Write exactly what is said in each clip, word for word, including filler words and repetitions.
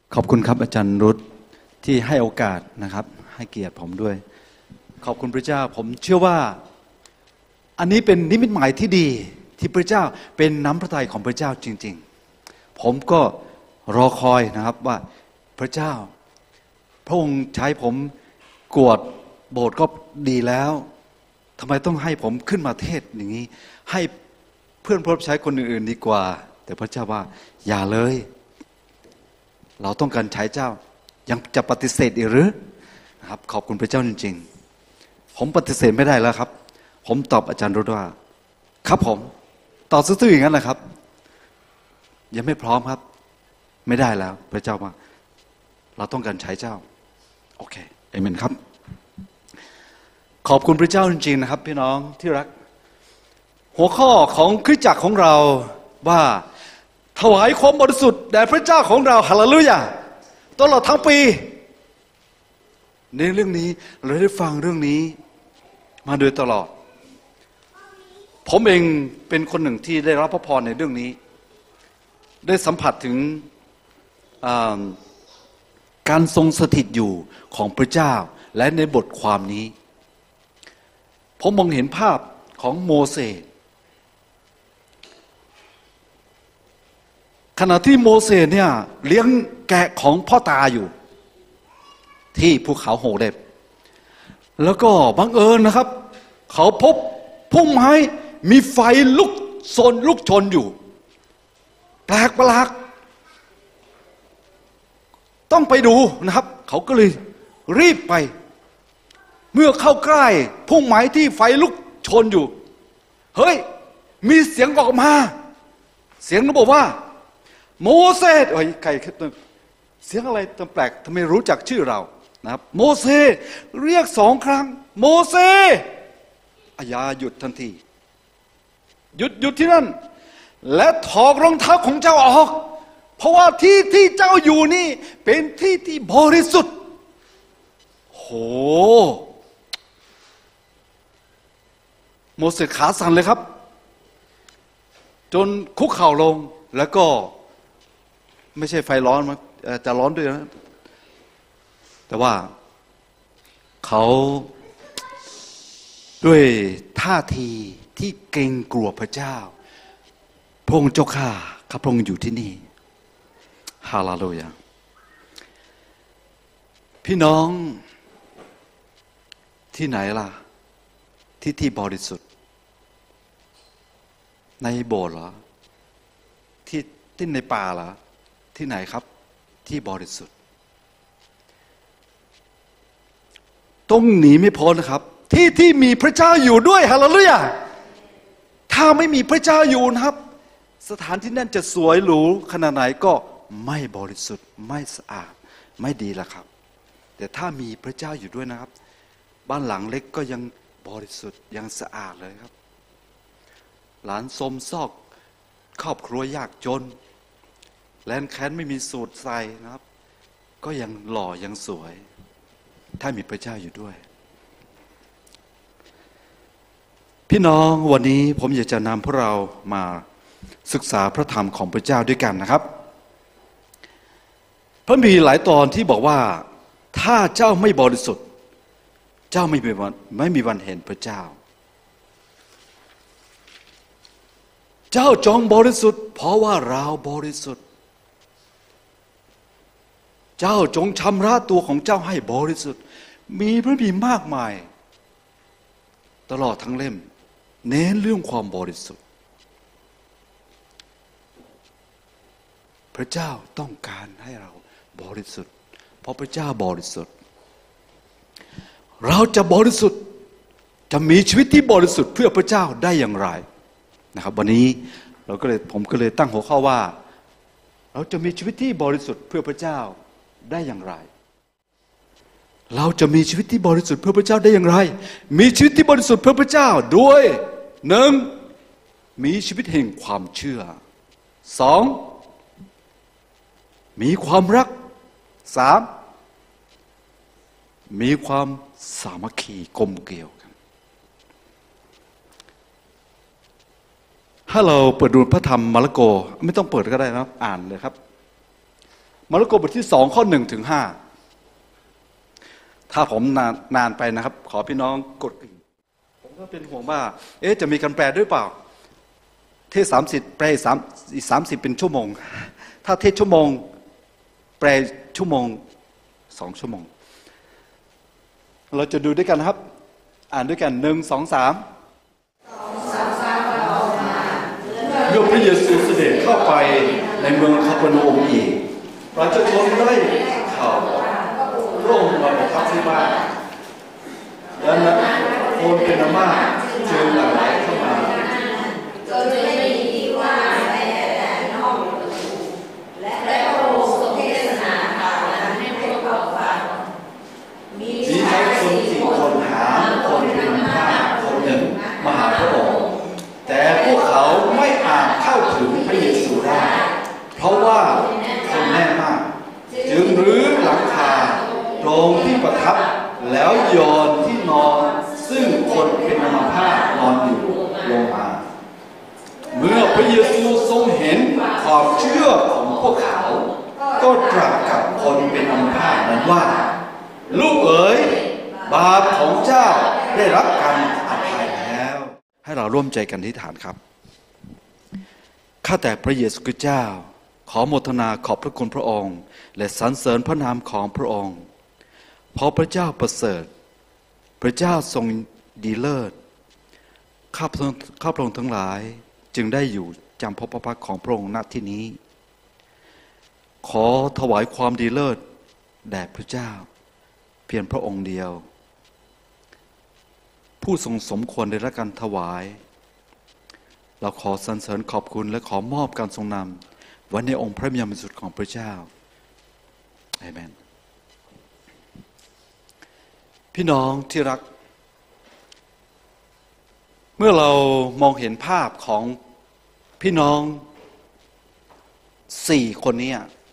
ขอบคุณครับอาจารย์รุตที่ให้โอกาสนะครับให้เกียรติผมด้วยขอบคุณพระเจ้าผมเชื่อว่าอันนี้เป็นนิมิตหมายที่ดีที่พระเจ้าเป็นน้ำพระทัยของพระเจ้าจริงๆผมก็รอคอยนะครับว่าพระเจ้าพระองค์ใช้ผมกวดโบสถ์ก็ดีแล้วทำไมต้องให้ผมขึ้นมาเทศอย่างนี้ให้เพื่อนพระใช้คนอื่นๆดีกว่าแต่พระเจ้าว่าอย่าเลยเราต้องการใช้เจ้ายังจะปฏิเสธอีกหรือนะครับขอบคุณพระเจ้าจริงๆผมปฏิเสธไม่ได้แล้วครับผมตอบอาจารย์รุตว่าครับผมตอบซื่อๆอย่างนั้นแหละครับยังไม่พร้อมครับไม่ได้แล้วพระเจ้าว่าเราต้องการใช้เจ้าโอเคเอเมนครับขอบคุณพระเจ้าจริงๆนะครับพี่น้องที่รักหัวข้อของคริสตจักรของเราว่าถวายความบริสุทธิ์แด่พระเจ้าของเราฮาเลลูยาตลอดทั้งปีในเรื่องนี้เราได้ฟังเรื่องนี้มาโดยตลอดผมเองเป็นคนหนึ่งที่ได้รับพระพรในเรื่องนี้ได้สัมผัสถึงการทรงสถิตอยู่ของพระเจ้าและในบทความนี้ผมมองเห็นภาพของโมเสสขณะที่โมเสสเนี่ยเลี้ยงแกะของพ่อตาอยู่ที่ภูเขาโฮเรบแล้วก็บังเอิญนะครับเขาพบพุ่มไม้มีไฟลุกโชนลุกชนอยู่แปลกประหลาดต้องไปดูนะครับเขาก็เลยรีบไปเมื่อเข้าใกล้พุ่มไม้ที่ไฟลุกชนอยู่เฮ้ยมีเสียงออกมาเสียงนั้นบอกว่าโมเสสเฮ้ยใครเสียงอะไรแปลกทำไมรู้จักชื่อเรานะครับโมเสสเรียกสองครั้งโมเสสอายาหยุดทันทีหยุดหยุดที่นั่นและถอดรองเท้าของเจ้าออกเพราะว่าที่ที่เจ้าอยู่นี่เป็นที่ที่บริสุทธิ์โหโมเสสขาสั่นเลยครับจนคุกเข่าลงแล้วก็ไม่ใช่ไฟร้อนมันจะร้อนด้วยนะแต่ว่าเขาด้วยท่าทีที่เกรงกลัวพระเจ้าพระองค์เจ้าข้าข้าพระองค์อยู่ที่นี่ฮาเลลูยาพี่น้องที่ไหนล่ะที่ที่บริสุทธิ์ในโบสถ์เหรอที่ที่ในป่าเหรอที่ไหนครับที่บริสุทธิ์ต้องหนีไม่พ้นนะครับที่ที่มีพระเจ้าอยู่ด้วยฮาเลลูยาถ้าไม่มีพระเจ้าอยู่นะครับสถานที่นั่นจะสวยหรูขนาดไหนก็ไม่บริสุทธิ์ไม่สะอาดไม่ดีละครับแต่ถ้ามีพระเจ้าอยู่ด้วยนะครับบ้านหลังเล็กก็ยังบริสุทธิ์ยังสะอาดเลยครับหลานสมซอกครอบครัวยากจนแลนแค้นไม่มีสูตรใส่นะครับก็ยังหล่อยังสวยถ้ามีพระเจ้าอยู่ด้วยพี่น้องวันนี้ผมอยากจะนำพวกเรามาศึกษาพระธรรมของพระเจ้าด้วยกันนะครับพระมีหลายตอนที่บอกว่าถ้าเจ้าไม่บริสุทธิ์เจ้าไม่มีวันไม่มีวันเห็นพระเจ้าเจ้าจงบริสุทธิ์เพราะว่าเราบริสุทธิ์เจ้าจงชำระตัวของเจ้าให้บริสุทธิ์มีพระบีมากมายตลอดทั้งเล่มเน้นเรื่องความบริสุทธิ์พระเจ้าต้องการให้เราบริสุทธิ์เพราะพระเจ้าบริสุทธิ์เราจะบริสุทธิ์จะมีชีวิตที่บริสุทธิ์เพื่อพระเจ้าได้อย่างไรนะครับวันนี้เราก็เลยผมก็เลยตั้งหัวข้อว่าเราจะมีชีวิตที่บริสุทธิ์เพื่อพระเจ้าได้อย่างไรเราจะมีชีวิตที่บริสุทธิ์เพื่อพระเจ้าได้อย่างไรมีชีวิตที่บริสุทธิ์เพื่อพระเจ้าด้วยหนึ่งมีชีวิตแห่งความเชื่อสองมีความรักสามมีความสามัคคีกลมเกลียวกันถ้าเราเปิดดูพระธรรมมาระโกไม่ต้องเปิดก็ได้นะครับอ่านเลยครับมาระโกบทที่สองข้อหนึ่งถึงห้าถ้าผมนานนานไปนะครับขอพี่น้องกดกิ่งผมก็เป็นห่วงว่าเอ๊ะจะมีการแปลด้วยเปล่าเทศสามสิบแปลสามอีกสามสิบเป็นชั่วโมงถ้าเทศชั่วโมงแปลชั่วโมงสองชั่วโมงเราจะดูด้วยกันนะครับอ่านด้วยกันหนึ่งสองสามเมื่อพระเยซูเสด็จเข้าไปในเมืองคาเปอร์นาอุมอีกประชาชนได้ข่าวพระองค์มาประทับที่บ้านและนักคนเป็นอาม่าจึงหลั่งไหลเข้ามาจนไม่มีที่ว่างแม้แต่นอกประตูและพระองค์ทรงเทศนาข่าวนั้นให้พวกเขาฟังมีชายสี่คนหามคนเป็นอาม่าคนหนึ่งมาหาพระองค์แต่พวกเขาไม่อาจเข้าถึงพระเยซูได้เพราะว่าคนแน่นมากจึงรื้อหลังคาโรงที่ประทับแล้วโยนที่นอนซึ่งคนเป็นอัมพาตนอนอยู่ลงมาเมื่อพระเยซูทรงเห็นความเชื่อของพวกเขาก็ตรัสกับคนเป็นอัมพาตนั้นว่าลูกเอ๋ยบาปของเจ้าได้รับการอภัยแล้วให้เราร่วมใจกันอธิษฐานครับข้าแต่พระเยซูคริสต์เจ้าขอโมทนาขอบพระคุณพระองค์และสรรเสริญพระนามของพระองค์เพราะพระเจ้าประเสริฐพระเจ้าทรงดีเลิศข้าพระองค์ทั้งหลายจึงได้อยู่จำพระพักของพระองค์ณที่นี้ขอถวายความดีเลิศแด่พระเจ้าเพียงพระองค์เดียวผู้ทรงสมควรได้รับการถวายเราขอสรรเสริญขอบคุณและขอมอบการทรงนำไว้ในองค์พระวิญญาณบริสุทธิ์ของพระเจ้าอาเมนพี่น้องที่รักเมื่อเรามองเห็นภาพของพี่น้องสี่คนนี้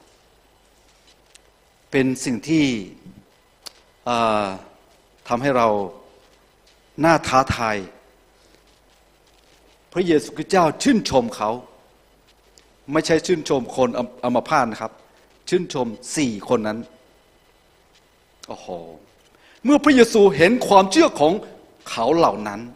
เป็นสิ่งที่ทำให้เราน่าท้าทายพระเยซูคริสต์เจ้าชื่นชมเขาไม่ใช่ชื่นชมคนอัมพาตนะครับชื่นชมสี่คนนั้นโอ้โหเมื่อพระเยซูเห็นความเชื่อของเขาเหล่านั้น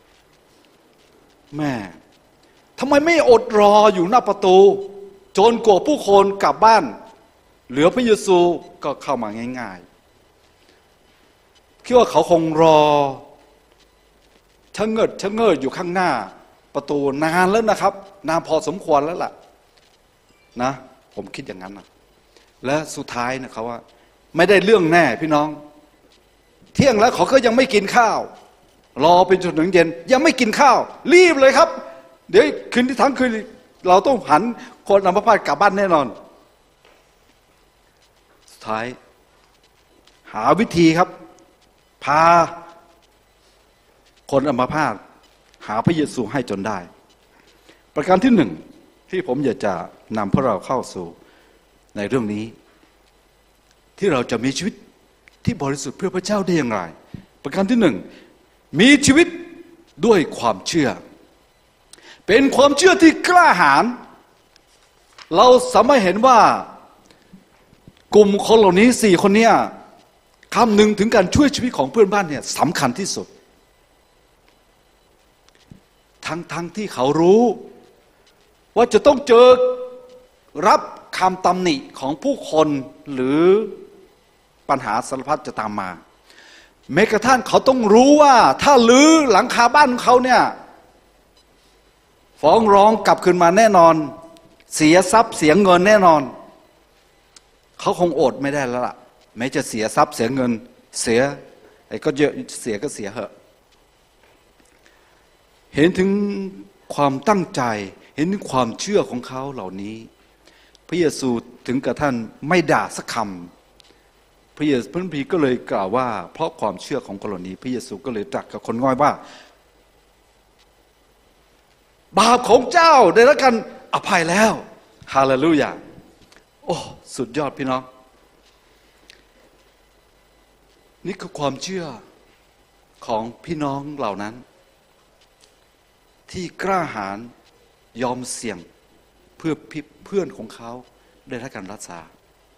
แม่ทำไมไม่อดรออยู่หน้าประตูจนกว่าผู้คนกลับบ้านเหลือพระเยซูก็เข้ามาง่ายๆคิดว่าเขาคงรอชะเงิดชะเงิดอยู่ข้างหน้าประตูนานแล้วนะครับนานพอสมควรแล้วล่ะนะผมคิดอย่างนั้นนะและสุดท้ายนะเขาว่าไม่ได้เรื่องแน่พี่น้องเที่ยงแล้วเขาก็ยังไม่กินข้าวรอเป็นจนถึงเย็นยังไม่กินข้าวรีบเลยครับเดี๋ยวคืนที่ทั้งคืนเราต้องหันคนอัมพาตกลับบ้านแน่นอนสุดท้ายหาวิธีครับพาคนอัมพาตหาพระเยซูให้จนได้ประการที่หนึ่งที่ผมอยากจะนำพวกเราเข้าสู่ในเรื่องนี้ที่เราจะมีชีวิตที่บริสุทธิ์เพื่อพระเจ้าได้อย่างไรประการที่หนึ่งมีชีวิตด้วยความเชื่อเป็นความเชื่อที่กล้าหาญเราสามารถเห็นว่ากลุ่มคนเหล่านี้สี่คนนี้คำหนึ่งถึงการช่วยชีวิตของเพื่อนบ้านเนี่ยสำคัญที่สุดทั้งทั้งที่เขารู้ว่าจะต้องเจอรับคำตำหนิของผู้คนหรือปัญหาสารพัดจะตามมาแม้กระทั่งเขาต้องรู้ว่าถ้าลื้อหลังคาบ้านของเขาเนี่ยฟ้องร้องกลับคืนมาแน่นอนเสียทรัพย์เสียเงินแน่นอนเขาคงอดไม่ได้แล้วล่ะแม้จะเสียทรัพย์เสียเงินเสียไอ้ก็เยอะเสียก็เสียเหอะเห็นถึงความตั้งใจเห็นถึงความเชื่อของเขาเหล่านี้พระเยซูถึงกับท่านไม่ด่าสักคำพระเยซูพระพีก็เลยกล่าวว่าเพราะความเชื่อของคนเหล่านี้พระเยซูก็เลยตรัสกับคนง่อยว่าบาปของเจ้าได้รับการอภัยแล้วฮาเลลูยาโอ้สุดยอดพี่น้องนี่คือความเชื่อของพี่น้องเหล่านั้นที่กล้าหาญยอมเสี่ยงเพื่อเพื่อนของเขาได้รับการรักษา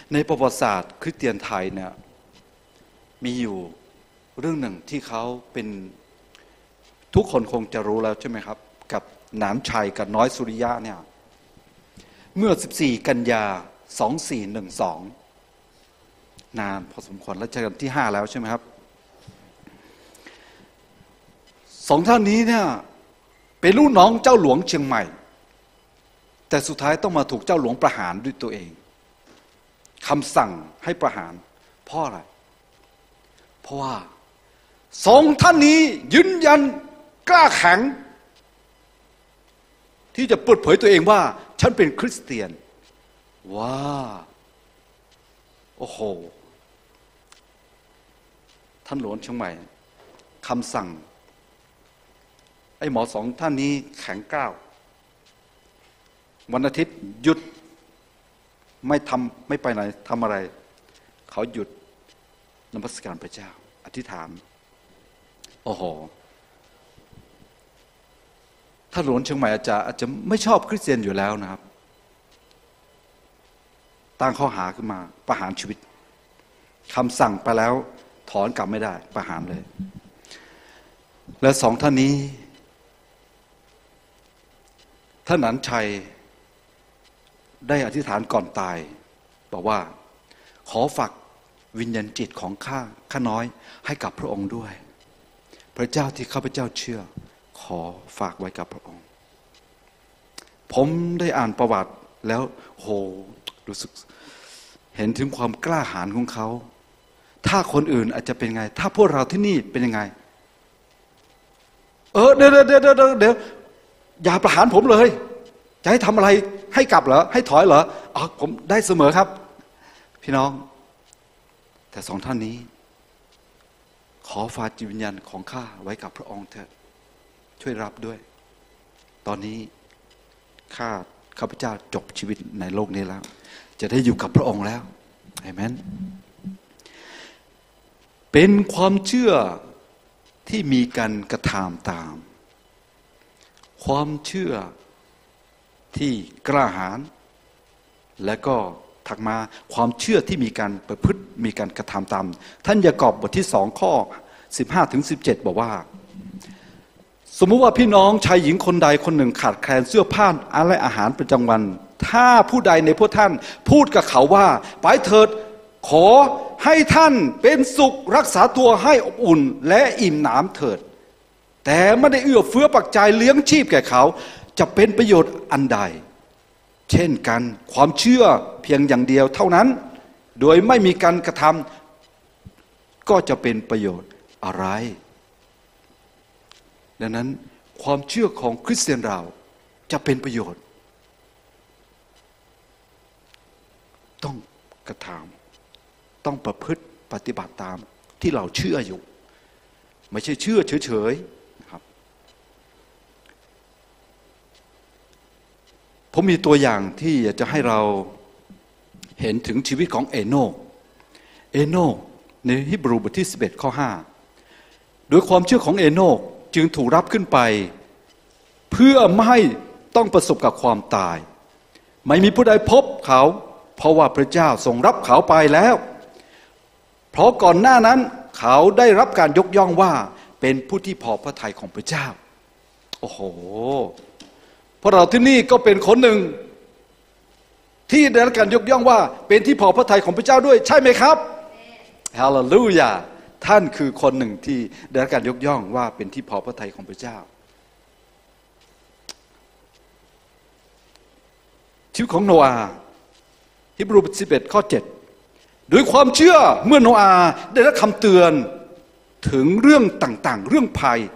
ในประวัติศาสตร์คริสเตียนไทยเนี่ยมีอยู่เรื่องหนึ่งที่เขาเป็นทุกคนคงจะรู้แล้วใช่ไหมครับกับหนานชัยกับน้อยสุริยะเนี่ยเมื่อสิบสี่กันยาสองสี่หนึ่งสองนานพอสมควรรัชกาลที่ห้าแล้วใช่ไหมครับสองท่านนี้เนี่ยเป็นลูกน้องเจ้าหลวงเชียงใหม่แต่สุดท้ายต้องมาถูกเจ้าหลวงประหารด้วยตัวเองคำสั่งให้ประหารเพราะอะไรเพราะว่าสองท่านนี้ยืนยันกล้าแข็งที่จะเปิดเผยตัวเองว่าฉันเป็นคริสเตียนว้าโอ้โหท่านหลวงเชียงใหม่คำสั่งไอ้หมอสองท่านนี้แข็งกร้าววันอาทิตย์หยุดไม่ทำไม่ไปไหนทำอะไรเขาหยุดนมัสการพระเจ้าอธิษฐานโอ้โหท่านหลวงเชียงใหม่อาจจะอาจจะไม่ชอบคริสเตียนอยู่แล้วนะครับตั้งข้อหาขึ้นมาประหารชีวิตคำสั่งไปแล้วถอนกลับไม่ได้ประหารเลยและสองท่านนี้ท่านหนานชัยได้อธิษฐานก่อนตายบอกว่าขอฝากวิญญาณจิตของข้าข้าน้อยให้กับพระองค์ด้วยพระเจ้าที่ข้าพเจ้าเชื่อขอฝากไว้กับพระองค์ผมได้อ่านประวัติแล้วโหรู้สึกเห็นถึงความกล้าหาญของเขาถ้าคนอื่นอาจจะเป็นไงถ้าพวกเราที่นี่เป็นยังไงเออเดี๋ยวเดี๋ยวเดี๋ยวเดี๋ยวเดี๋ยวอย่าประหารผมเลยจะให้ทำอะไรให้กลับเหรอให้ถอยเหรออ๋อผมได้เสมอครับพี่น้องแต่สองท่านนี้ขอฝากจิตวิญญาณของข้าไว้กับพระองค์เถิดช่วยรับด้วยตอนนี้ข้าข้าพเจ้าจบชีวิตในโลกนี้แล้วจะได้อยู่กับพระองค์แล้วอาเมนเป็นความเชื่อที่มีการกระทำตามความเชื่อที่กล้าหาญและก็ถักมาความเชื่อที่มีการประพฤติมีการกระทำตามท่านยากอบบทที่สองข้อสิบห้าถึงสิบเจ็ดบอกว่าสมมุติว่าพี่น้องชายหญิงคนใดคนหนึ่งขาดแคลนเสื้อผ้าและอาหารประจำวันถ้าผู้ใดในพวกท่านพูดกับเขาว่าไปเถิดขอให้ท่านเป็นสุขรักษาตัวให้อบอุ่นและอิ่มหนำเถิดแต่ไม่ได้เอื้อเฟื้อปัจจัยเลี้ยงชีพแก่เขาจะเป็นประโยชน์อันใดเช่นกันความเชื่อเพียงอย่างเดียวเท่านั้นโดยไม่มีการกระทำก็จะเป็นประโยชน์อะไรดังนั้นความเชื่อของคริสเตียนเราจะเป็นประโยชน์ต้องกระทำต้องประพฤติปฏิบัติตามที่เราเชื่ออยู่ไม่ใช่เชื่อเฉยๆนะครับผมมีตัวอย่างที่อยากจะให้เราเห็นถึงชีวิตของเอโนกเอโนกในฮีบรูบทที่สิบเอ็ดข้อห้าโดยความเชื่อของเอโนกจึงถูกรับขึ้นไปเพื่อไม่ให้ต้องประสบกับความตายไม่มีผู้ใดพบเขาเพราะว่าพระเจ้าทรงรับเขาไปแล้วเพราะก่อนหน้านั้นเขาได้รับการยกย่องว่าเป็นผู้ที่พอพระทัยของพระเจ้าโอ้โหพวกเราที่นี่ก็เป็นคนหนึ่งที่ได้รับการยกย่องว่าเป็นที่พอพระทัยของพระเจ้าด้วยใช่ไหมครับฮาเลลูยาท่านคือคนหนึ่งที่ได้รับการยกย่องว่าเป็นที่พอพระทัยของพระเจ้าชีวิตของโนอาห์ฮีบรูบทสิบเอ็ดข้อเจ็ดโดยความเชื่อเมื่อโนอาห์ได้รับคำเตือนถึงเรื่องต่างๆเรื่องภัย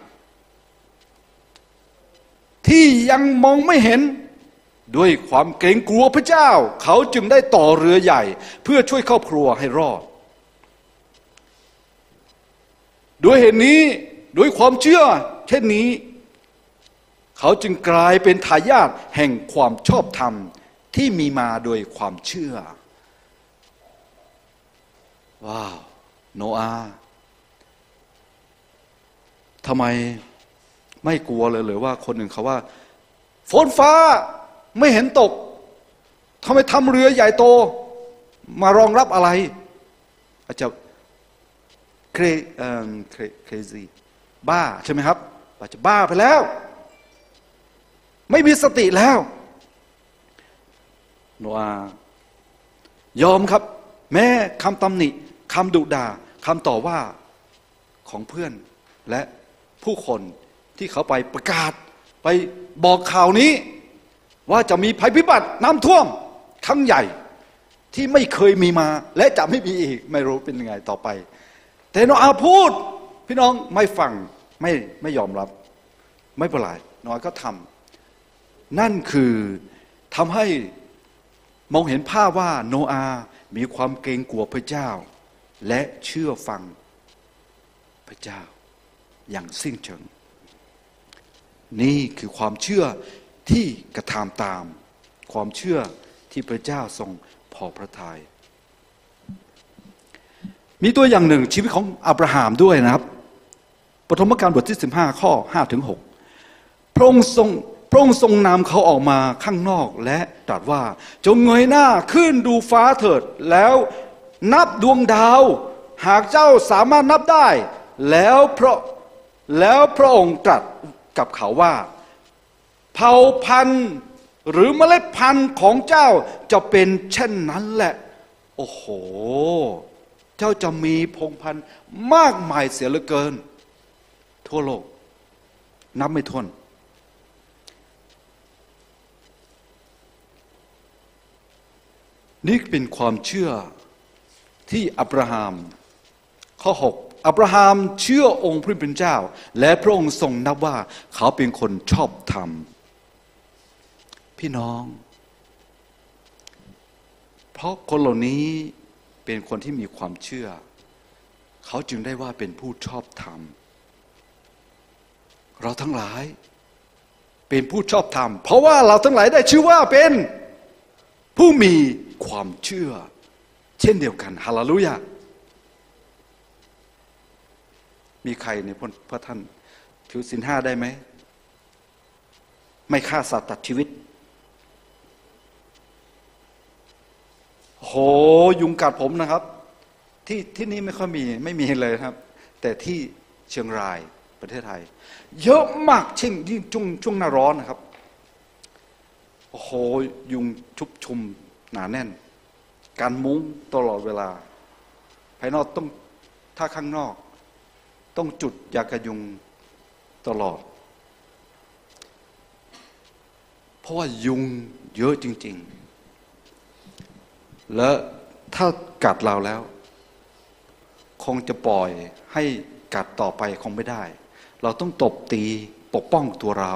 ที่ยังมองไม่เห็นด้วยความเกรงกลัวพระเจ้าเขาจึงได้ต่อเรือใหญ่เพื่อช่วยครอบครัวให้รอดด้วยเหตุนี้ด้วยความเชื่อเช่นนี้เขาจึงกลายเป็นทายาทแห่งความชอบธรรมที่มีมาโดยความเชื่อว้าวโนอาห์ทำไมไม่กลัวเลยหรือว่าคนหนึ่งเขาว่าฝนฟ้าไม่เห็นตกทำไมทำเรือใหญ่โตมารองรับอะไรอาจจะเครเอ่อเครซีบ้าใช่ไหมครับอาจจะบ้าไปแล้วไม่มีสติแล้วโนอาห์ยอมครับแม้คำตำหนิคำดุด่าคำต่อว่าของเพื่อนและผู้คนที่เขาไปประกาศไปบอกข่าวนี้ว่าจะมีภัยพิบัติน้ำท่วมครั้งใหญ่ที่ไม่เคยมีมาและจะไม่มีอีกไม่รู้เป็นยังไงต่อไปแต่โนอาห์พูดพี่น้องไม่ฟังไม่ไม่ยอมรับไม่เป็นไรโนอาห์ก็ทำนั่นคือทำให้มองเห็นภาพว่าโนอาห์มีความเกรงกลัวพระเจ้าและเชื่อฟังพระเจ้าอย่างสิ้นเชิงนี่คือความเชื่อที่กระทำตามความเชื่อที่พระเจ้าทรงพอพระทัยมีตัวอย่างหนึ่งชีวิตของอับราฮัมด้วยนะครับปฐมกาลบทที่สิบห้าข้อห้าถึงหกพระองค์ทรงพระองค์ทรงนำเขาออกมาข้างนอกและตรัสว่าจงเงยหน้าขึ้นดูฟ้าเถิดแล้วนับดวงดาวหากเจ้าสามารถนับได้แล้วเพราะแล้วพระองค์ตรัสกับเขาว่าเผ่าพันธุ์หรือเมล็ดพันธุ์ของเจ้าจะเป็นเช่นนั้นแหละโอ้โหเจ้าจะมีพงพันธุ์มากมายเสียเหลือเกินทั่วโลกนับไม่ถ้วนนี่เป็นความเชื่อที่อับราฮัมข้อหกอับราฮัมเชื่อองค์พระผู้เป็นเจ้าและพระองค์ทรงนับว่าเขาเป็นคนชอบธรรมพี่น้องเพราะคนเหล่านี้เป็นคนที่มีความเชื่อเขาจึงได้ว่าเป็นผู้ชอบธรรมเราทั้งหลายเป็นผู้ชอบธรรมเพราะว่าเราทั้งหลายได้ชื่อว่าเป็นผู้มีความเชื่อเช่นเดียวกันฮาเลลูยามีใครในพระท่านถือศีลห้าได้ไหมไม่ฆ่าสัตว์ตัดชีวิตโหยุงกัดผมนะครับที่ที่นี่ไม่ค่อยมีไม่มีเลยครับแต่ที่เชียงรายประเทศไทยเยอะมากเช่นยิ่งช่วงช่วงหน้าร้อนนะครับโอ้โหยุงชุบชุมหนาแน่นการมุ้งตลอดเวลาภายนอกต้องถ้าข้างนอกต้องจุดยากันยุงตลอดเพราะว่ายุงเยอะจริงๆและถ้ากัดเราแล้วคงจะปล่อยให้กัดต่อไปคงไม่ได้เราต้องตบตีปกป้องตัวเรา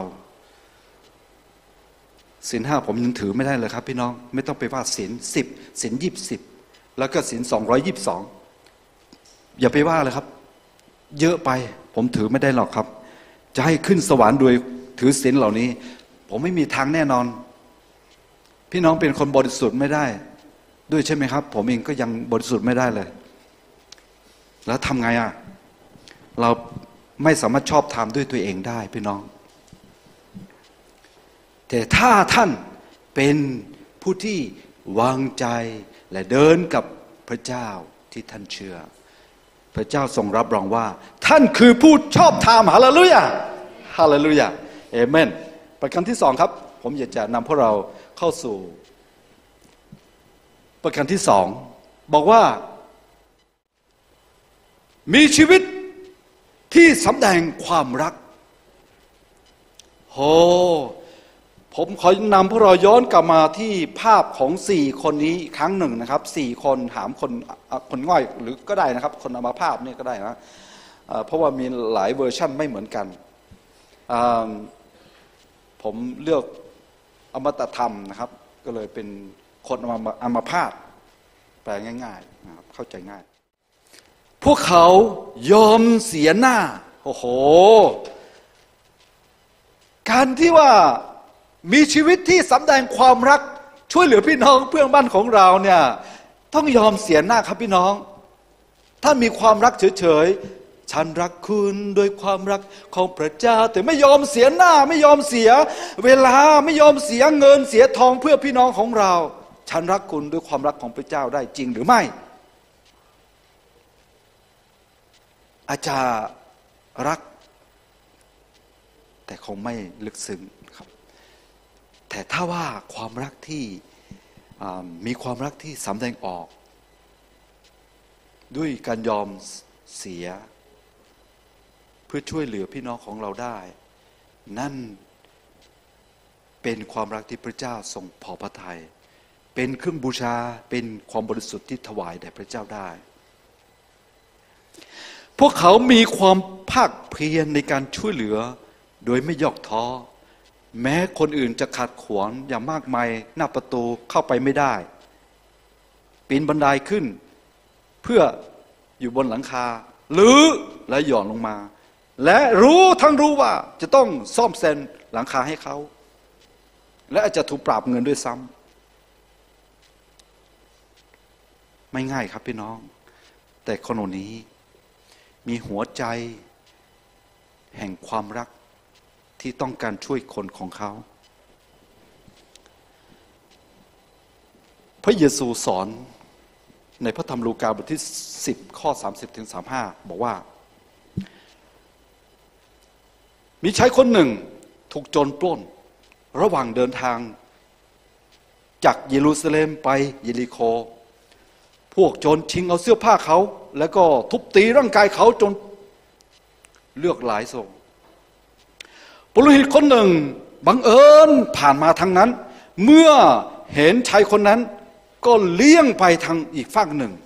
ศีลห้าผมยังถือไม่ได้เลยครับพี่น้องไม่ต้องไปว่าศีลสิบศีลยี่สิบแล้วก็ศีลสองร้อยยี่สิบสองอย่าไปว่าเลยครับเยอะไปผมถือไม่ได้หรอกครับจะให้ขึ้นสวรรค์โดยถือศีลเหล่านี้ผมไม่มีทางแน่นอนพี่น้องเป็นคนบริสุทธิ์ไม่ได้ด้วยใช่ไหมครับผมเองก็ยังบริสุทธิ์ไม่ได้เลยแล้วทำไงอ่ะเราไม่สามารถชอบธรรมด้วยตัวเองได้พี่น้องแต่ถ้าท่านเป็นผู้ที่วางใจและเดินกับพระเจ้าที่ท่านเชื่อพระเจ้าทรงรับรองว่าท่านคือผู้ชอบธรรมฮาเลลูยาฮาเลลูยาเอเมนประการที่สองครับผมอยากจะนำพวกเราเข้าสู่ประการที่สองบอกว่ามีชีวิตที่สำแดงความรักโหผมขอนำพวกเราย้อนกลับมาที่ภาพของสี่คนนี้ครั้งหนึ่งนะครับสี่คนถามคนคนง่อยหรือก็ได้นะครับคนเอามาภาพนี่ก็ได้นะเพราะว่ามีหลายเวอร์ชั่นไม่เหมือนกันผมเลือกอมตะธรรมนะครับก็เลยเป็นคนเอามาเอามาภาพแปลง่ายๆนะครับเข้าใจง่ายพวกเขายอมเสียหน้าโอ้โหการที่ว่ามีชีวิตที่สำแดงความรักช่วยเหลือพี่น้องเพื่อนบ้านของเราเนี่ยต้องยอมเสียหน้าครับพี่น้องถ้ามีความรักเฉยๆฉันรักคุณโดยความรักของพระเจ้าแต่ไม่ยอมเสียหน้าไม่ยอมเสียเวลาไม่ยอมเสียเงินเสียทองเพื่อพี่น้องของเราฉันรักคุณด้วยความรักของพระเจ้าได้จริงหรือไม่อาจจะรักแต่คงไม่ลึกซึ้งครับแต่ถ้าว่าความรักที่มีความรักที่สำแดงออกด้วยการยอมเสียเพื่อช่วยเหลือพี่น้องของเราได้นั่นเป็นความรักที่พระเจ้าทรงพอพระทัยเป็นเครื่องบูชาเป็นความบริสุทธิ์ที่ถวายแด่พระเจ้าได้พวกเขามีความภาคเพียรในการช่วยเหลือโดยไม่ย่อท้อแม้คนอื่นจะขัดขวางอย่างมากมายหน้าประตูเข้าไปไม่ได้ปีนบันไดขึ้นเพื่ออยู่บนหลังคาหรือและหย่อนลงมาและรู้ทั้งรู้ว่าจะต้องซ่อมแซมหลังคาให้เขาและอาจจะถูกปราบเงินด้วยซ้ำไม่ง่ายครับพี่น้องแต่คนนี้มีหัวใจแห่งความรักที่ต้องการช่วยคนของเขาพระเยซูสอนในพระธรรมลูกาบทที่สิบข้อสามสิบถึงสามสิบห้าบอกว่ามีชายคนหนึ่งถูกโจรปล้นระหว่างเดินทางจากเยรูซาเล็มไปเยริโคพวกโจรชิงเอาเสื้อผ้าเขาแล้วก็ทุบตีร่างกายเขาจนเลือดไหลโชกปุโรหิตคนหนึ่งบังเอิญผ่านมาทางนั้นเมื่อเห็นชายคนนั้นก็เลี้ยงไปทางอีกฝั่งหนึ่ง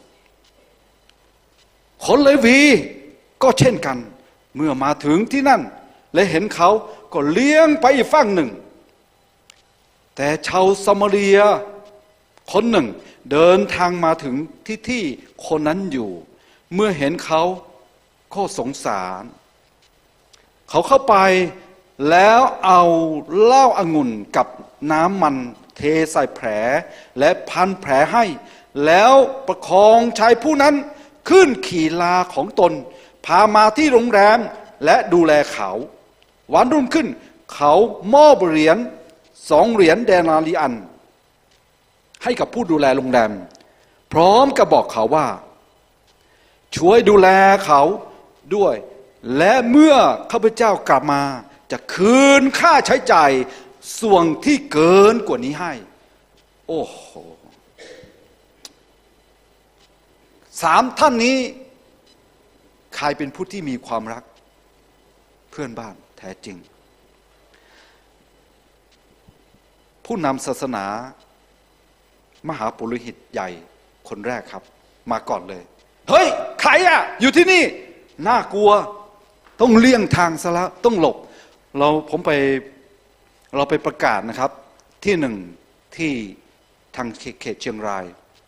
คนเลวีก็เช่นกันเมื่อมาถึงที่นั่นและเห็นเขาก็เลี้ยงไปอีกฝั่งหนึ่งแต่ชาวซามาเรียคนหนึ่งเดินทางมาถึงที่ที่คนนั้นอยู่เมื่อเห็นเขาก็สงสารเขาเข้าไปแล้วเอาเหล้าองุ่นกับน้ำมันเทใส่แผลและพันแผลให้แล้วประคองชายผู้นั้นขึ้นขี่ลาของตนพามาที่โรงแรมและดูแลเขาวันรุ่งขึ้นเขามอบเหรียญสองเหรียญเดนาริอันให้กับผู้ดูแลโรงแรมพร้อมกับบอกเขาว่าช่วยดูแลเขาด้วยและเมื่อข้าพเจ้ากลับมาจะคืนค่าใช้จ่ายส่วนที่เกินกว่านี้ให้โอ้โหสามท่านนี้ใครเป็นผู้ที่มีความรักเพื่อนบ้านแท้จริงผู้นำศาสนามหาปุโรหิตใหญ่คนแรกครับมาก่อนเลยเฮ้ยใครอะอยู่ที่นี่น่ากลัวต้องเลี่ยงทางซะแล้วต้องหลบเราผมไปเราไปประกาศนะครับที่หนึ่งที่ทางเขตเชียงราย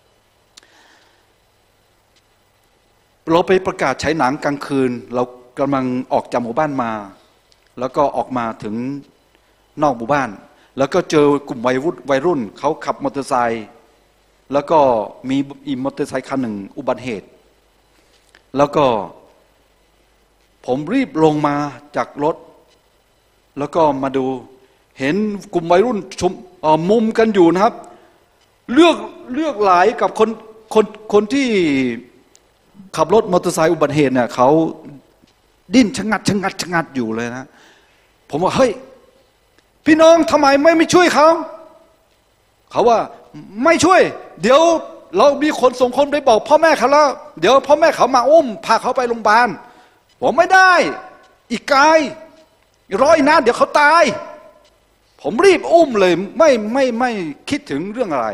เราไปประกาศฉายหนังกลางคืนเรากำลังออกจากหมู่บ้านมาแล้วก็ออกมาถึงนอกหมู่บ้านแล้วก็เจอกลุ่มวัยรุ่นวัยรุ่นเขาขับมอเตอร์ไซค์แล้วก็มีอีมอเตอร์ไซค์คันหนึ่งอุบัติเหตุแล้วก็ผมรีบลงมาจากรถแล้วก็มาดูเห็นกลุ่มวัยรุ่นชุมมุมกันอยู่นะครับเลือกเลือกหลายกับคนคนคนที่ขับรถมอเตอร์ไซค์อุบัติเหตุเนี่ยเขาดิ้นชะงัดชะงัดชะงัดอยู่เลยนะผมว่าเฮ้ยพี่น้องทำไมไม่ไม่ช่วยเขาเขาว่าไม่ช่วยเดี๋ยวเรามีคนส่งคนไปบอกพ่อแม่เขาแล้วเดี๋ยวพ่อแม่เขามาอุ้มพาเขาไปโรงพยาบาลผมไม่ได้อีกกายร้อยนะเดี๋ยวเขาตายผมรีบอุ้มเลยไม่ไม่ไม่คิดถึงเรื่องอะไร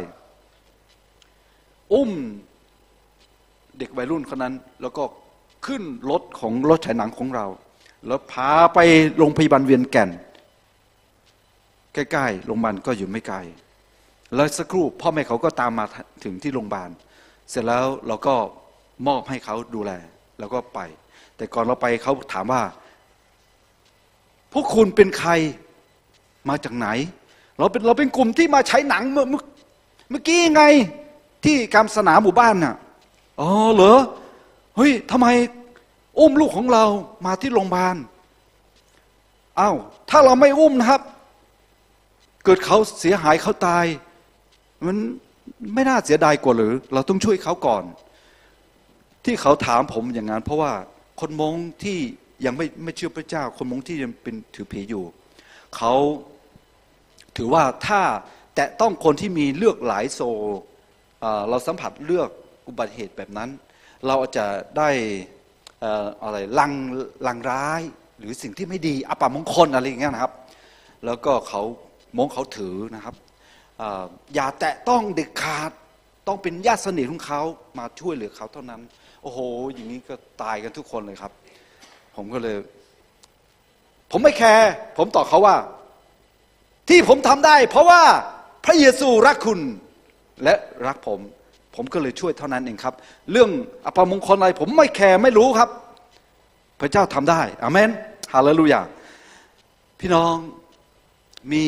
อุ้มเด็กวัยรุ่นคนนั้นแล้วก็ขึ้นรถของรถฉายหนังของเราแล้วพาไปโรงพยาบาลเวียงแก่นใกล้ๆโรงพยาบาลก็อยู่ไม่ไกลแล้วสักครู่พ่อแม่เขาก็ตามมาถึงที่โรงพยาบาลเสร็จแล้วเราก็มอบให้เขาดูแลแล้วก็ไปแต่ก่อนเราไปเขาถามว่าพวกคุณเป็นใครมาจากไหนเราเป็นเราเป็นกลุ่มที่มาใช้หนังเมื่อเมื่อกี้ไงที่การสนามหมู่บ้านน่ะอ๋อเหรอเฮ้ยทำไมอุ้มลูกของเรามาที่โรงพยาบาลอ้าวถ้าเราไม่อุ้มนะครับเกิดเขาเสียหายเขาตายมันไม่น่าเสียดายกว่าหรือเราต้องช่วยเขาก่อนที่เขาถามผมอย่างนั้นเพราะว่าคนมงที่ยังไม่ไม่เชื่อพระเจ้าคนมงที่ยังเป็นถือผีอยู่เขาถือว่าถ้าแตะต้องคนที่มีเลือดหลายโซเราสัมผัสเลือกอุบัติเหตุแบบนั้นเราจะได้อะไรลังลังร้ายหรือสิ่งที่ไม่ดีอัปมงคลอะไรอย่างเงี้ยนะครับแล้วก็เขามงเขาถือนะครับอย่าแตะต้องเด็ดขาดต้องเป็นญาติสนิทของเขามาช่วยเหลือเขาเท่านั้นโอ้โหอย่างนี้ก็ตายกันทุกคนเลยครับผมก็เลยผมไม่แคร์ผมตอบเขาว่าที่ผมทำได้เพราะว่าพระเยซูรักคุณและรักผมผมก็เลยช่วยเท่านั้นเองครับเรื่องอัปมงคลอะไรผมไม่แคร์ไม่รู้ครับพระเจ้าทำได้อาเมนฮาเลลูยาพี่น้องมี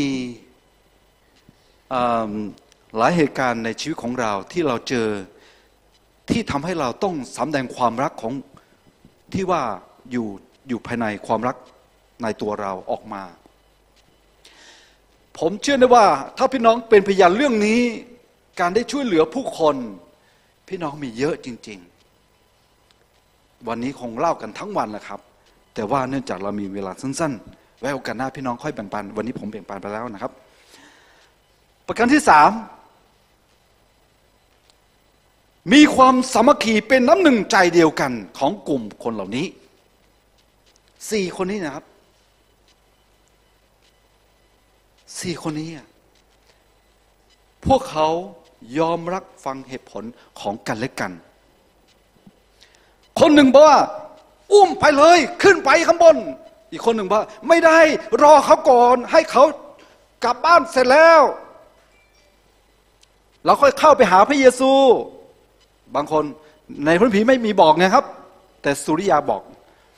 หลายเหตุการณ์ในชีวิตของเราที่เราเจอที่ทำให้เราต้องสำแดงความรักของที่ว่าอยู่อยู่ภายในความรักในตัวเราออกมาผมเชื่อได้ว่าถ้าพี่น้องเป็นพยานเรื่องนี้การได้ช่วยเหลือผู้คนพี่น้องมีเยอะจริงๆวันนี้คงเล่ากันทั้งวันแหละครับแต่ว่าเนื่องจากเรามีเวลาสั้นๆไว้โอกาสหน้าพี่น้องค่อยแบ่งปันวันนี้ผมแบ่งปันไปแล้วนะครับประการที่สามมีความสามัคคีเป็นน้ำหนึ่งใจเดียวกันของกลุ่มคนเหล่านี้สี่คนนี้นะครับสี่คนนี้พวกเขายอมรับฟังเหตุผลของกันและกันคนหนึ่งบอกว่าอุ้มไปเลยขึ้นไปข้างบนอีกคนหนึ่งบอกไม่ได้รอเขาก่อนให้เขากลับบ้านเสร็จแล้วเราค่อยเข้าไปหาพระเยซูบางคนในพระคัมภีร์ไม่มีบอกไงครับแต่สุริยาบอก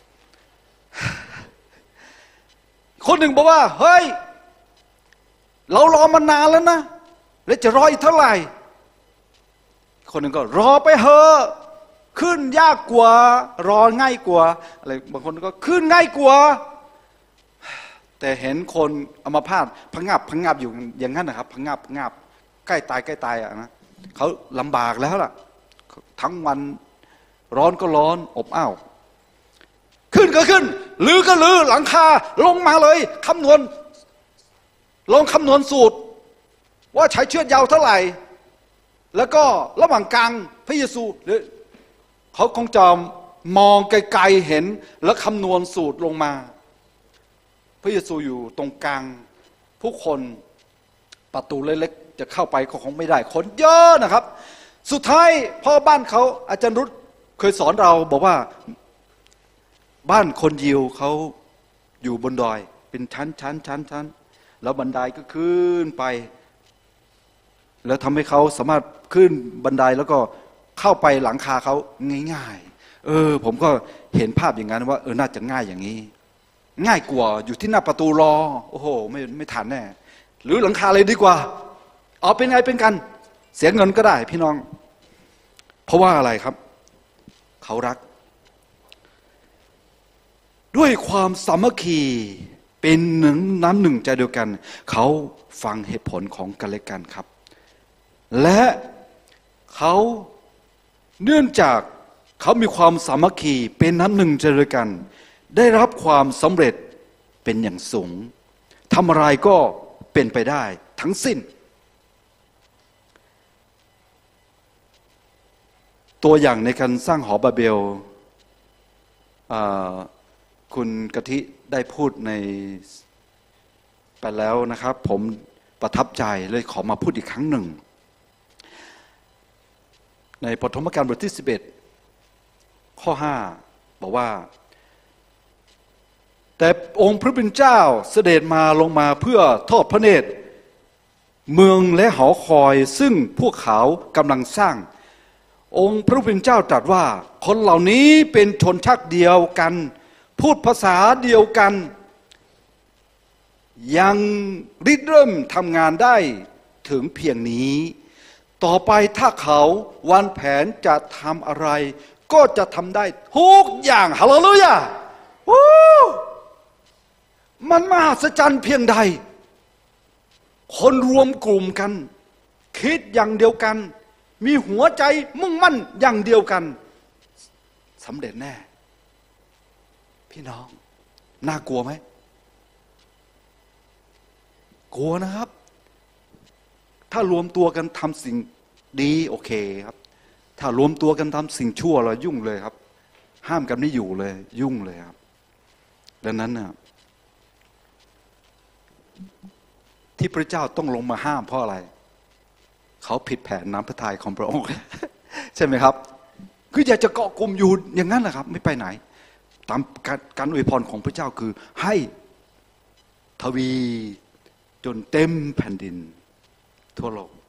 คนหนึ่งบอกว่าเฮ้ยเรารอมานานแล้วนะแล้วจะรออีกเท่าไหร่คนหนึ่งก็รอไปเถอะขึ้นยากกว่ารอง่ายกว่าอะไรบางคนก็ขึ้นง่ายกว่าแต่เห็นคนอัมพาตพังงับพังงับอยู่อย่างนั้นนะครับพังงับพังงับใกล้ตายใกล้ตายอ่ะนะเขาลำบากแล้วล่ะทั้งวันร้อนก็ร้อนอบอ้าวขึ้นก็ขึ้นลือก็ลือหลังคาลงมาเลยคำนวณลองคำนวณสูตรว่าใช้เชือกยาวเท่าไหร่แล้วก็ระหว่างกลางพระเยซูหรือเขาคงจะมองไกลๆเห็นแล้วคำนวณสูตรลงมาพระเยซูอยู่ตรงกลางผู้คนประตูเล็กๆจะเข้าไปก็คงไม่ได้คนเยอะนะครับสุดท้ายพ่อบ้านเขาอาจารย์รุตเคยสอนเราบอกว่าบ้านคนยิวเขาอยู่บนดอยเป็นชั้นชั้นชั้นชั้นแล้วบันไดก็ขึ้นไปแล้วทำให้เขาสามารถขึ้นบันไดแล้วก็เข้าไปหลังคาเขาง่ายๆเออผมก็เห็นภาพอย่างนั้นว่าเออน่าจะง่ายอย่างนี้ง่ายกว่าอยู่ที่หน้าประตูรอโอ้โหไม่ไม่ทันแน่หรือหลังคาเลยดีกว่าเอาเป็นไงเป็นกันเสียเงินก็ได้พี่น้องเพราะว่าอะไรครับเขารักด้วยความสามัคคีเป็นหนึ่งน้ำหนึ่งใจเดียวกันเขาฟังเหตุผลของกันและกันครับและเขาเนื่องจากเขามีความสามัคคีเป็นน้ำหนึ่งใจเดียวกันได้รับความสำเร็จเป็นอย่างสูงทำอะไรก็เป็นไปได้ทั้งสิ้นตัวอย่างในการสร้างหอบาเบลคุณกะทิได้พูดในไปแล้วนะครับผมประทับใจเลยขอมาพูดอีกครั้งหนึ่งในปฐมกาลบทที่สิบเอ็ดข้อห้าบอกว่าแต่องค์พระผู้เป็นเจ้าเสด็จมาลงมาเพื่อทอดพระเนตรเมืองและหอคอยซึ่งพวกเขากำลังสร้างองค์พระผู้เป็นเจ้าตรัสว่าคนเหล่านี้เป็นชนชาติเดียวกันพูดภาษาเดียวกันยังริเริ่มทำงานได้ถึงเพียงนี้ต่อไปถ้าเขาวางแผนจะทำอะไรก็จะทำได้ทุกอย่างฮาเลลูยามันมหัศจรรย์เพียงใดคนรวมกลุ่มกันแคิดอย่างเดียวกันมีหัวใจมุ่งมั่นอย่างเดียวกันสำเร็จแน่พี่น้องน่ากลัวไหมกลัวนะครับถ้ารวมตัวกันทำสิ่งดีโอเคครับถ้ารวมตัวกันทำสิ่งชั่วเรายุ่งเลยครับห้ามกันไม่อยู่เลยยุ่งเลยครับดังนั้นนะที่พระเจ้าต้องลงมาห้ามเพราะอะไรเขาผิดแผนน้ำพระทัยของพระองค์ ใช่ไหมครับคืออยากจะเกาะกลุ่มอยู่อย่างนั้นแหละครับไม่ไปไหนตามการการอวยพรของพระเจ้าคือให้ทวีจนเต็มแผ่นดินทั่วโลก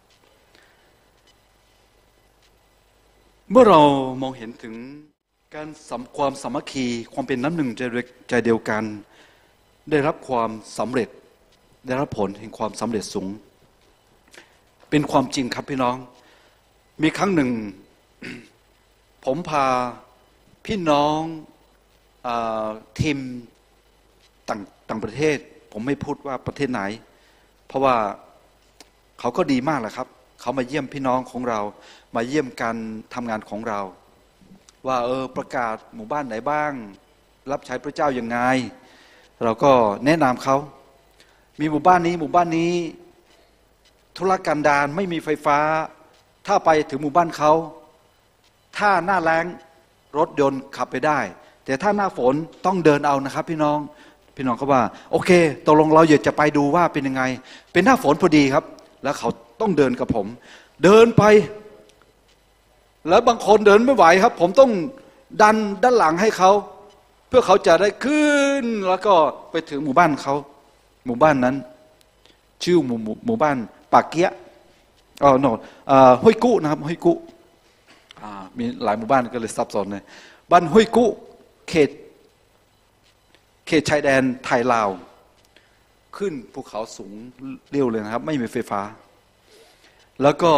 เมื่อเรามองเห็นถึงการความสามัคคีความเป็นน้ำหนึ่งใจเดียวกันได้รับความสำเร็จได้รับผลแห่งความสำเร็จสูงเป็นความจริงครับพี่น้องมีครั้งหนึ่ง ผมพาพี่น้องทีมต่างต่างประเทศผมไม่พูดว่าประเทศไหนเพราะว่าเขาก็ดีมากแหละครับเขามาเยี่ยมพี่น้องของเรามาเยี่ยมการทำงานของเราว่าเออประกาศหมู่บ้านไหนบ้างรับใช้พระเจ้าอย่างไงเราก็แนะนำเขามีหมู่บ้านนี้หมู่บ้านนี้ธุรกันดารไม่มีไฟฟ้าถ้าไปถึงหมู่บ้านเขาถ้าหน้าแล้งรถยนต์ขับไปได้แต่ถ้าหน้าฝนต้องเดินเอานะครับพี่น้องพี่น้องก็ว่าโอเคตกลงเราอยากจะไปดูว่าเป็นยังไงเป็นหน้าฝนพอดีครับแล้วเขาต้องเดินกับผมเดินไปแล้วบางคนเดินไม่ไหวครับผมต้องดันด้านหลังให้เขาเพื่อเขาจะได้ขึ้นแล้วก็ไปถึงหมู่บ้านเขาหมู่บ้านนั้นชื่อหมู่หมู่บ้านปากเกี้ยอ๋อโน่ห้วยกุนะครับห้วยกุมีหลายหมู่บ้านก็เลยซับซ้อนเลยบ้านห้วยกุเขตเขตชายแดนไทยลาวขึ้นภูเขาสูงเรี่ยวเลยนะครับไม่มีไฟฟ้าแล้วก็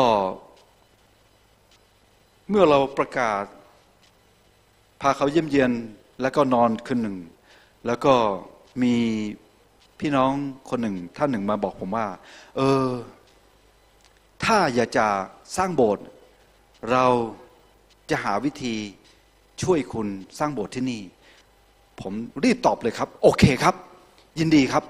เมื่อเราประกาศพาเขาเยี่ยมเยียนแล้วก็นอนคืนหนึ่งแล้วก็มีพี่น้องคนหนึ่งท่านหนึ่งมาบอกผมว่าเออถ้าอยากจะสร้างโบสถ์เราจะหาวิธีช่วยคุณสร้างโบสถ์ที่นี่ผมรีบตอบเลยครับโอเคครับยินดีครับ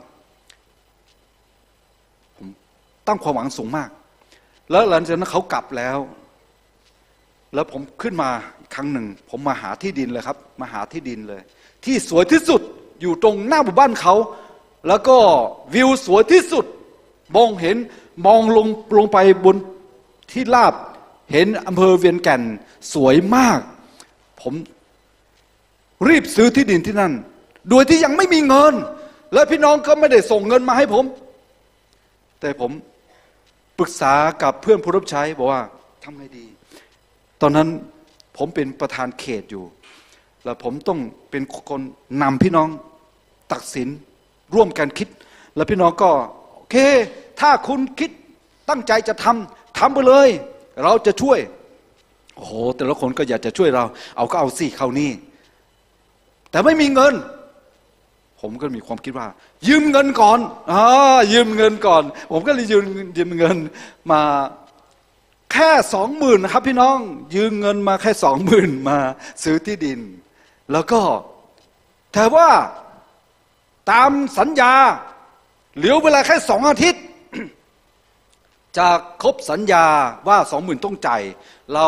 ผมตั้งความหวังสูงมากแล้วหลังจากนั้นเขากลับแล้วแล้วผมขึ้นมาอีกครั้งหนึ่งผมมาหาที่ดินเลยครับมาหาที่ดินเลยที่สวยที่สุดอยู่ตรงหน้าหมู่บ้านเขาแล้วก็วิวสวยที่สุดมองเห็นมองลงลงไปบนที่ราบเห็นอำเภอเวียงแก่นสวยมากผมรีบซื้อที่ดินที่นั่นโดยที่ยังไม่มีเงินและพี่น้องก็ไม่ได้ส่งเงินมาให้ผมแต่ผมปรึกษากับเพื่อนผู้รับใช้บอกว่าทำไงดีตอนนั้นผมเป็นประธานเขตอยู่แล้วผมต้องเป็นคนนำพี่น้องตัดสินร่วมกันคิดแล้วพี่น้องก็โอเคถ้าคุณคิดตั้งใจจะทำทำไปเลยเราจะช่วยโอ้โหแต่ละคนก็อยากจะช่วยเราเอาก็เอาสิเข้านี่แต่ไม่มีเงินผมก็มีความคิดว่ายืมเงินก่อนอ่ายืมเงินก่อนผมก็เลยยืมยืมเงินมาแค่สองหมื่นนะครับพี่น้องยืมเงินมาแค่สองหมื่นมาซื้อที่ดินแล้วก็แต่ว่าตามสัญญาเหลือเวลาแค่สองอาทิตย์ จะครบสัญญาว่าสองหมื่นต้องจ่ายเรา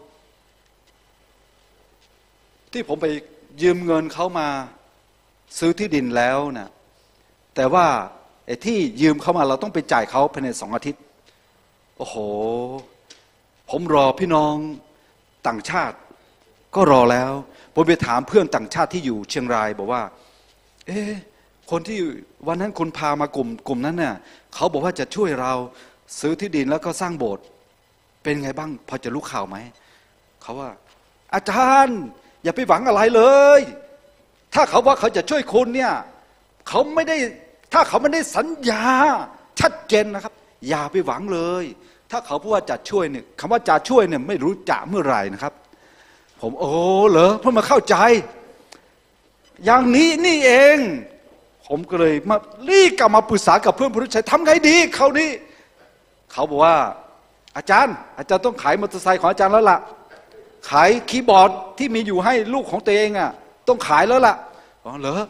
ที่ผมไปยืมเงินเขามาซื้อที่ดินแล้วนะแต่ว่าไอ้ที่ยืมเข้ามาเราต้องไปจ่ายเขาภายในสองอาทิตย์โอ้โหผมรอพี่น้องต่างชาติก็รอแล้วผมไปถามเพื่อนต่างชาติที่อยู่เชียงรายบอกว่าเอ๊ะคนที่วันนั้นคุณพามากลุ่มกลุ่มนั้นเนี่ยเขาบอกว่าจะช่วยเราซื้อที่ดินแล้วก็สร้างโบสถ์เป็นไงบ้างพอจะรู้ข่าวไหมเขาว่าอาจารย์อย่าไปหวังอะไรเลยถ้าเขาว่าเขาจะช่วยคุณเนี่ยเขาไม่ได้ถ้าเขาไม่ได้สัญญาชัดเจนนะครับอย่าไปหวังเลยถ้าเขาพูดว่าจะช่วยเนี่ยคำว่าจะช่วยเนี่ยไม่รู้จะเมื่อไหร่นะครับผมโอ้เหรอเพิ่งมาเข้าใจอย่างนี้นี่เองผมก็เลยมารีบกลับมาปรึกษากับเพื่อนผู้รู้ใจทำไงดีเขานี่เขาบอกว่าอาจารย์อาจารย์ต้องขายมอเตอร์ไซค์ของอาจารย์แล้วล่ะขายคีย์บอร์ดที่มีอยู่ให้ลูกของตัวเองอ่ะต้องขายแล้วล่ะอ๋อเหรอ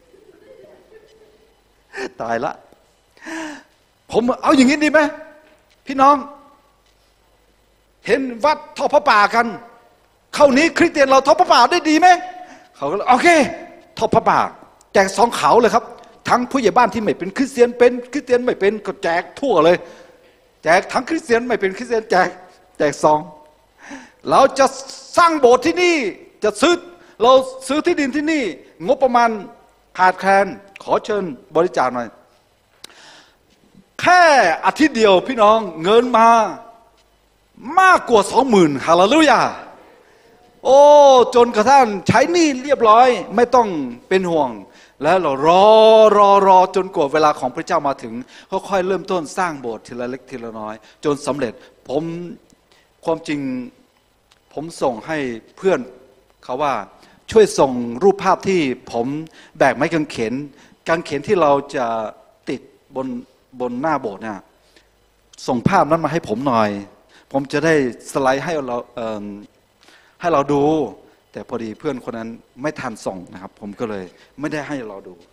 ตายละผมเอาอย่างนี้ดีไหมพี่น้องเห็นวัดทอดพระป่ากันเข้านี้คริสเตียนเราทอดพระป่าได้ดีไหมเขาก็โอเคทอดพระป่าแจกสองเขาเลยครับทั้งผู้ใหญ่บ้านที่ไม่เป็นคริสเตียนเป็นคริสเตียนไม่เป็นก็แจกทั่วเลยแจกทั้งคริสเตียนไม่เป็นคริสเตียนแจกแจกซองเราจะสร้างโบสถ์ที่นี่จะซื้อเราซื้อที่ดินที่นี่งบประมาณขาดแคลนขอเชิญบริจาคหน่อยแค่อาทิตย์เดียวพี่น้องเงินมามากกว่าสองหมื่นฮาเลลูยาโอ้จนกระทั่งใช้หนี้เรียบร้อยไม่ต้องเป็นห่วงแล้วเรารอรอรอจนกว่าเวลาของพระเจ้ามาถึงค่อยๆเริ่มต้นสร้างโบสถ์ทีละเล็กทีละน้อยจนสำเร็จผมความจริงผมส่งให้เพื่อนเขาว่าช่วยส่งรูปภาพที่ผมแบกไม้กางเขนกางเขนที่เราจะติดบนบนหน้าโบสถ์เนี่ยส่งภาพนั้นมาให้ผมหน่อยผมจะได้สไลด์ให้เราเอ่อให้เราดูแต่พอดีเพื่อนคนนั้นไม่ทันส่งนะครับผมก็เลยไม่ได้ให้เราดู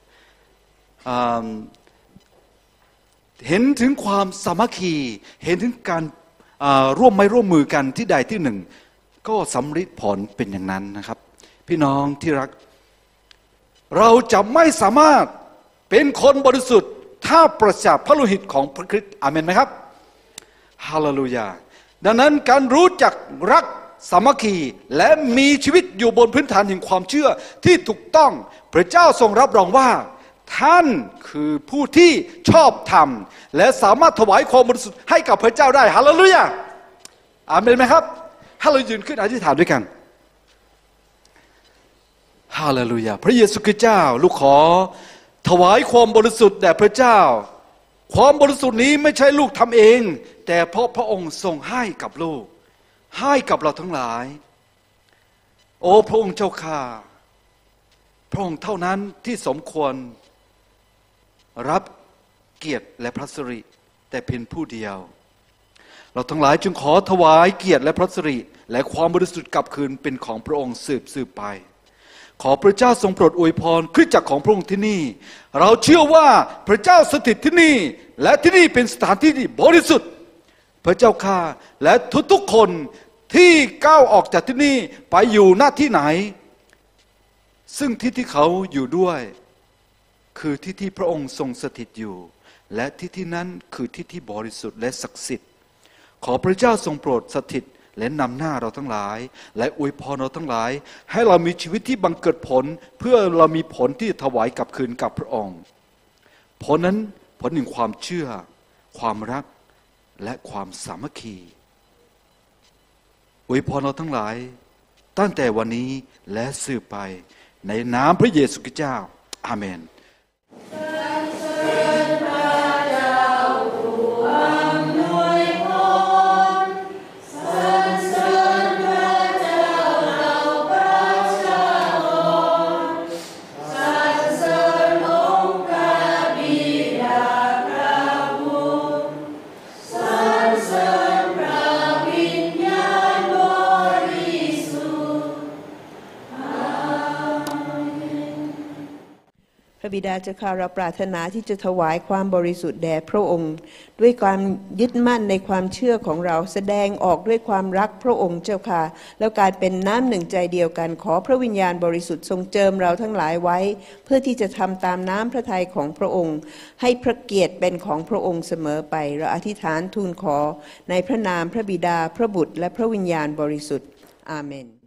เห็นถึงความสามัคคีเห็นถึงการร่วมไม้ร่วมมือกันที่ใดที่หนึ่งก็สำฤทธิ์ผลเป็นอย่างนั้นนะครับพี่น้องที่รักเราจะไม่สามารถเป็นคนบริสุทธิ์ถ้าปราศจากพระโลหิตของพระคริสต์อาเมนไหมครับฮาเลลูยาดังนั้นการรู้จักรักสามัคคีและมีชีวิตอยู่บนพื้นฐานแห่งความเชื่อที่ถูกต้องพระเจ้าทรงรับรองว่าท่านคือผู้ที่ชอบธรรมและสามารถถวายความบริสุทธิ์ให้กับพระเจ้าได้ฮาเลลูยาอาเมนไหมครับให้เรายืนขึ้นอธิษฐานด้วยกันฮาเลลูยาพระเยซูคริสต์เจ้าลูกขอถวายความบริสุทธิ์แด่พระเจ้าความบริสุทธิ์นี้ไม่ใช่ลูกทำเองแต่เพราะพระองค์ทรงให้กับลูกให้กับเราทั้งหลายโอ้พระองค์เจ้าข้าพระองค์เท่านั้นที่สมควรรับเกียรติและพระสิริแต่เพียงผู้เดียวเราทั้งหลายจึงขอถวายเกียรติและพระสิริและความบริสุทธิ์กลับคืนเป็นของพระองค์สืบสืบไปขอพระเจ้าทรงโปรดอวยพรคริสตจักรของพระองค์ที่นี่เราเชื่อว่าพระเจ้าสถิตที่นี่และที่นี่เป็นสถานที่ที่บริสุทธิ์พระเจ้าข้าและทุกๆคนที่ก้าวออกจากที่นี่ไปอยู่หน้าที่ไหนซึ่งที่ที่เขาอยู่ด้วยคือที่ที่พระองค์ทรงสถิตอยู่และที่ที่นั้นคือที่ที่บริสุทธิ์และศักดิ์สิทธิ์ขอพระเจ้าทรงโปรดสถิตและนำหน้าเราทั้งหลายและอวยพรเราทั้งหลายให้เรามีชีวิตที่บังเกิดผลเพื่อเรามีผลที่ถวายกลับคืนกับพระองค์ผลนั้นผลแห่งความเชื่อความรักและความสามัคคีอวยพรเราทั้งหลายตั้งแต่วันนี้และสืบไปในนามพระเยซูคริสต์เจ้าอาเมนพระบิดาเจ้าข้าเราปรารถนาที่จะถวายความบริสุทธิ์แด่พระองค์ด้วยความยึดมั่นในความเชื่อของเราแสดงออกด้วยความรักพระองค์เจ้าค่ะแล้วการเป็นน้ำหนึ่งใจเดียวกันขอพระวิญญาณบริสุทธิ์ทรงเจิมเราทั้งหลายไว้เพื่อที่จะทำตามน้ำพระทัยของพระองค์ให้พระเกียรติเป็นของพระองค์เสมอไปเราอธิษฐานทูลขอในพระนามพระบิดาพระบุตรและพระวิญญาณบริสุทธิ์อาเมน